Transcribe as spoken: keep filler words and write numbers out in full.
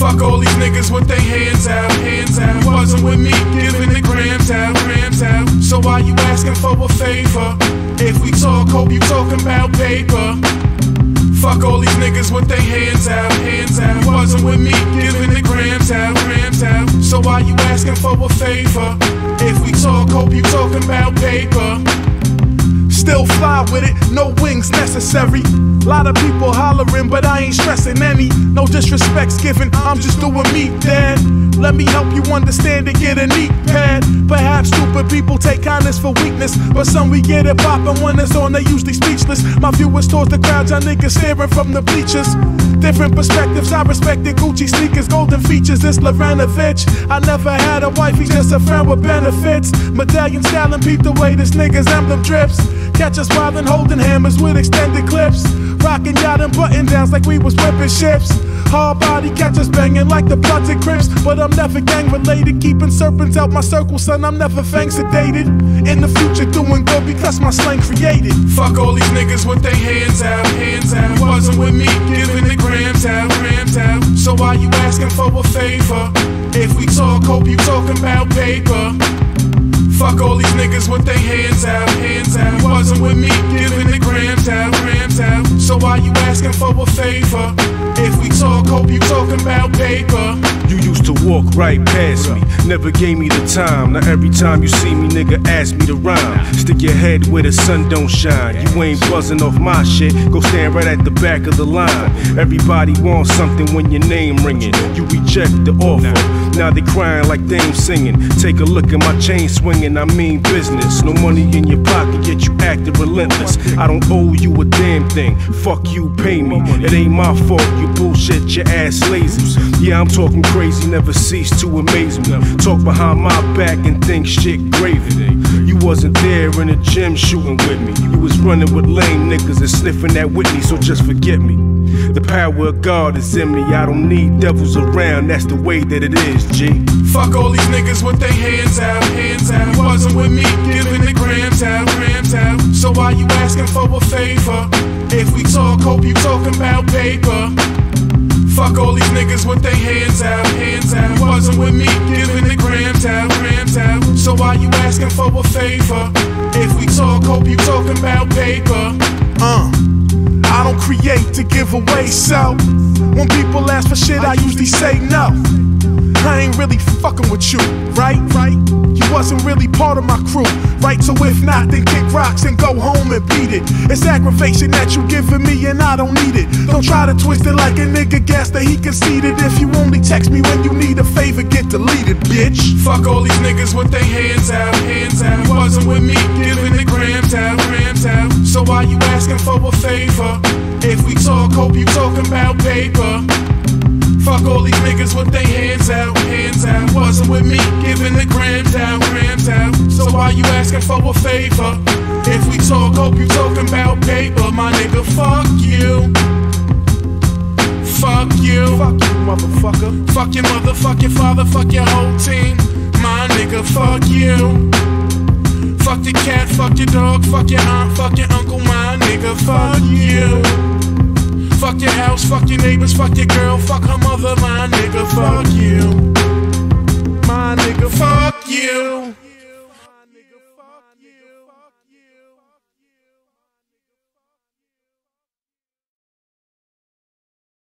Fuck all these niggas with their hands out, hands out. You wasn't with me, giving the grams out, grams out. So why you asking for a favor? If we talk, hope you talking about paper. Fuck all these niggas with their hands out, hands out. You wasn't with me, giving the grams out, grams out. So why you asking for a favor? If we talk, hope you talking about paper. Still fly with it, no wings necessary. Lot of people hollering, but I ain't stressing any. No disrespect's given, I'm just doing me, dad. Let me help you understand and get a neat pad. Perhaps stupid people take kindness for weakness, but some we get it poppin' when it's on, they usually speechless. My view is towards the crowd, y'all niggas staring from the bleachers. Different perspectives, I respected Gucci sneakers, golden features, it's Loranovich. I never had a wife, he's just a friend with benefits. Medallion styling, peep the way this nigga's emblem drips. Catch us wildin', holding hammers with extended clips. Rockin' yacht and button downs like we was whipping ships. Hard body catch us banging like the Bloods and Crips. But I'm never gang related, keeping serpents out my circle, son. I'm never fang sedated. In the future doing good because my slang created. Fuck all these niggas with their hands out, hands out. You wasn't with me, giving the grams out, grams out. So why you asking for a favor? If we talk, hope you talking about paper. Fuck all these niggas with their hands out, hands out. You wasn't with me, giving the grams out, grams out. So why you asking for a favor? If we talk, hope you talking about paper. You used to walk right past me, never gave me the time. Now every time you see me, nigga, ask me to rhyme. Stick your head where the sun don't shine. You ain't buzzing off my shit, go stand right at the back of the line. Everybody wants something when your name ringing. You reject the offer, now they crying like they ain't singing. Take a look at my chain swinging, I mean business. No money in your pocket, yet you acting relentless. I don't owe you a damn thing, fuck you, pay me. It ain't my fault, you bullshit, your ass lazy. Yeah, I'm talking crazy, never cease to amaze me. Talk behind my back and think shit gravy. You wasn't there in the gym shooting with me. You was running with lame niggas and sniffing that Whitney, so just forget me. The power of God is in me, I don't need devils around, that's the way that it is, G. Fuck all these niggas with their hands out, hands out. You wasn't with me, giving the grams out, grams out. So why you asking for a favor? If we talk, hope you talking about paper. Fuck all these niggas with their hands out, hands out. You wasn't with me, giving the grams out, grams out. So why you asking for a favor? If we talk, hope you talking about paper. Uh, I don't create to give away, so when people ask for shit, I usually say no. I ain't really fucking with you, right? Right? You wasn't really part of my crew, right? So if not, then kick rocks and go home and beat it. It's aggravation that you giving me and I don't need it. Don't try to twist it like a nigga guess that he conceited. If you only text me when you need a favor, get deleted, bitch. Fuck all these niggas with their hands out, hands out. You wasn't with me, giving the grams out, grams out. So why you asking for a favor? If we talk, hope you talking about paper. Fuck all these niggas with their hands out, hands out. Wasn't with me, giving the grams out, grams out. So why you asking for a favor? If we talk, hope you talking about paper. My nigga, fuck you. Fuck you. Fuck you, motherfucker. Fuck your mother, fuck your father, fuck your whole team. My nigga, fuck you. Fuck the cat, fuck your dog, fuck your aunt, fuck your uncle. My nigga, fuck you. Fuck your house, fuck your neighbors, fuck your girl, fuck her mother, my nigga, fuck you. My nigga, fuck you.